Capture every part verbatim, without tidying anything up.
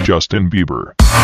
Justin Bieber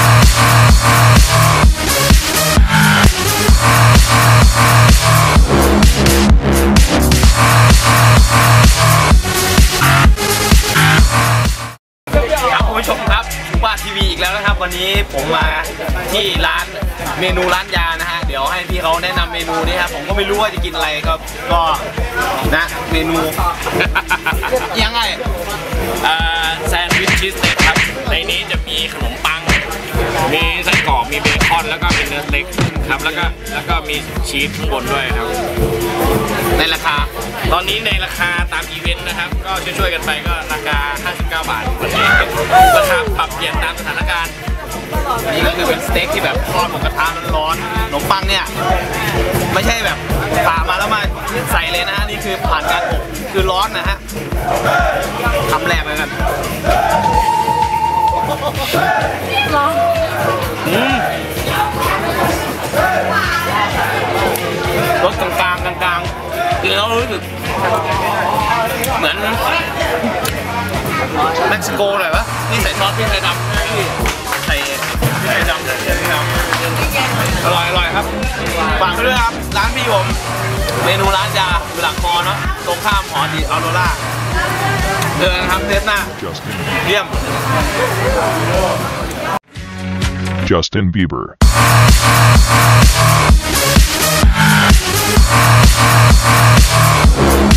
ครับคุณผู้ชมครับว่าทีวีอีกแล้วนะครับวันนี้ผมมาที่ร้านเมนูร้านยานะฮะเดี๋ยวให้พี่เขาแนะนำเมนูนี้ครับผมก็ไม่รู้ว่าจะกินอะไรครับก็นะเมนูยังไงแซนด์วิชชีสสเต็กครับในนี้จะมีขนมปังมีไส้กรอกมีเบคอนแล้วก็เป็นเนื้อสเต็กครับแล้วก็แล้วก็มีชีสข้างบนด้วยครับในราคาตอนนี้ในราคาตามอีเวนต์นะครับก็ช่วยๆกันไปก็ราคาห้าสิบเก้าบาทราคาปรับเปลี่ยนตามสถานการณ์นี่ก็คือเป็นสเต็กที่แบบทอดบนกระทะร้อนๆขนมปังเนี่ยไม่ใช่แบบปามาแล้วมาใส่เลยนะฮะนี่คือผ่านการอบคือร้อนนะฮะทำแรกเลยกันร้อนอืมรสกลางๆกลางๆกินแล้วรู้สึกเหมือนเม็กซิโกเลยวะนี่ใส่ซอสพริกไทยดำนี่ใส่พริกไทยดำใส่พริกไทยดำอร่อยอร่อยครับฝากด้วยครับร้านพี่ผมเมนูร้านยาอยู่หลังมอเนาะตรงข้ามหอดีออโรราเดินครับเทปหน้าเยี่ยม Justin Bieber We'll be right back.